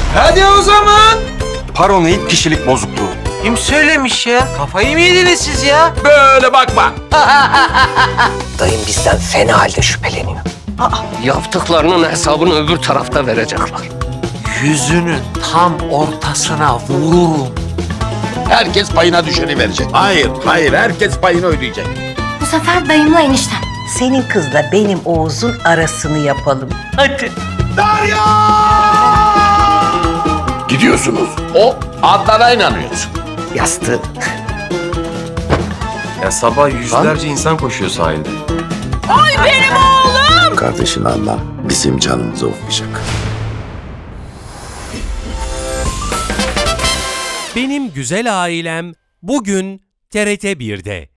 Hadi o zaman. Paranoid kişilik bozukluğu. Kim söylemiş ya? Kafayı mı yediniz siz ya? Böyle bakma. Dayım bizden fena halde şüpheleniyor. Yaptıklarının hesabını öbür tarafta verecekler. Yüzünün tam ortasına vururum. Herkes payına düşeni verecek. Hayır, herkes payını ödeyecek. Bu sefer dayımla eniştem. Senin kızla benim Oğuz'un arasını yapalım. Hadi. Gidiyorsunuz. O Adnan'a inanıyorsun. Yastığı. Ya sabah yüzlerce insan koşuyor sahilde. Kardeşin Adnan bizim canımızı okuyacak. Benim Güzel Ailem bugün TRT 1'de.